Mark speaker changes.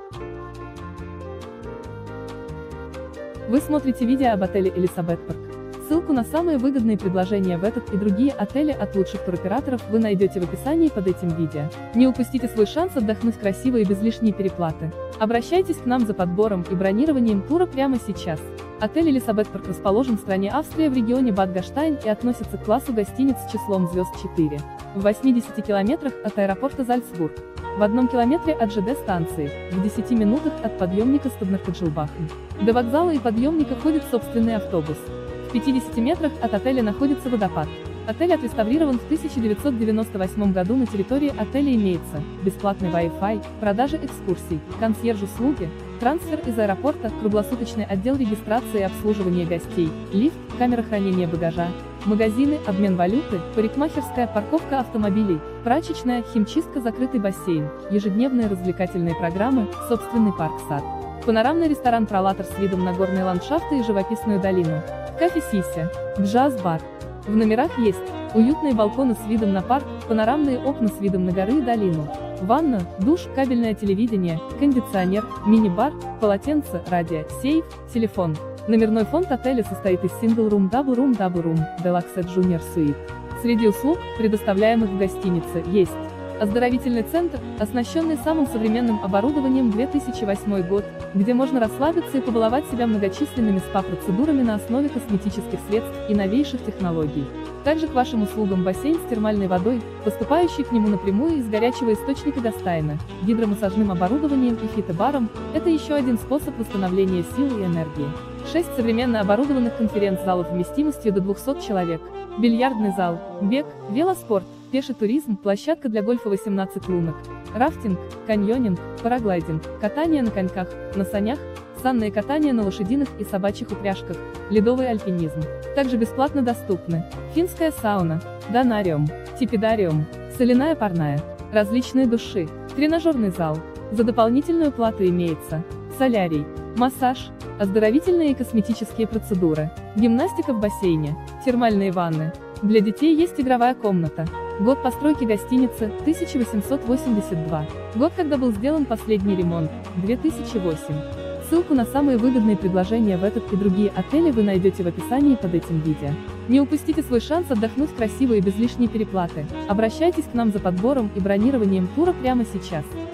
Speaker 1: Вы смотрите видео об отеле Элисабет Парк. Ссылку на самые выгодные предложения в этот и другие отели от лучших туроператоров вы найдете в описании под этим видео. Не упустите свой шанс отдохнуть красиво и без лишней переплаты. Обращайтесь к нам за подбором и бронированием тура прямо сейчас. Отель Элисабет Парк расположен в стране Австрия в регионе Бад Гаштайн и относится к классу гостиниц с числом звезд 4. В 80 километрах от аэропорта Зальцбург. В 1 километре от ЖД-станции, в 10 минутах от подъемника Стубнер-Каджелбахен. До вокзала и подъемника ходит собственный автобус. В 50 метрах от отеля находится водопад. Отель отреставрирован в 1998 году. На территории отеля имеется бесплатный Wi-Fi, продажа экскурсий, консьерж-услуги, трансфер из аэропорта, круглосуточный отдел регистрации и обслуживания гостей, лифт, камера хранения багажа, магазины, обмен валюты, парикмахерская, парковка автомобилей, прачечная, химчистка, закрытый бассейн, ежедневные развлекательные программы, собственный парк-сад. Панорамный ресторан «Пролатор» с видом на горные ландшафты и живописную долину. Кафе «Сися», джаз-бар. В номерах есть уютные балконы с видом на парк, панорамные окна с видом на горы и долину, ванна, душ, кабельное телевидение, кондиционер, мини-бар, полотенце, радио, сейф, телефон. Номерной фонд отеля состоит из Single Room, Double Room, Double Room, Deluxe Junior Suite. Среди услуг, предоставляемых в гостинице, есть оздоровительный центр, оснащенный самым современным оборудованием, 2008 год, где можно расслабиться и побаловать себя многочисленными СПА-процедурами на основе косметических средств и новейших технологий. Также к вашим услугам бассейн с термальной водой, поступающий к нему напрямую из горячего источника Гастайна, гидромассажным оборудованием и фитобаром – это еще один способ восстановления сил и энергии. 6 современно оборудованных конференц-залов вместимостью до 200 человек, бильярдный зал, бег, велоспорт, пеший туризм, площадка для гольфа 18 лунок, рафтинг, каньонинг, параглайдинг, катание на коньках, на санях, санное катание на лошадиных и собачьих упряжках, ледовый альпинизм. Также бесплатно доступны финская сауна, донариум, типидариум, соляная парная, различные души, тренажерный зал. За дополнительную плату имеется солярий, массаж, оздоровительные и косметические процедуры, гимнастика в бассейне, термальные ванны. Для детей есть игровая комната. Год постройки гостиницы – 1882. Год, когда был сделан последний ремонт – 2008. Ссылку на самые выгодные предложения в этот и другие отели вы найдете в описании под этим видео. Не упустите свой шанс отдохнуть красиво и без лишней переплаты. Обращайтесь к нам за подбором и бронированием тура прямо сейчас.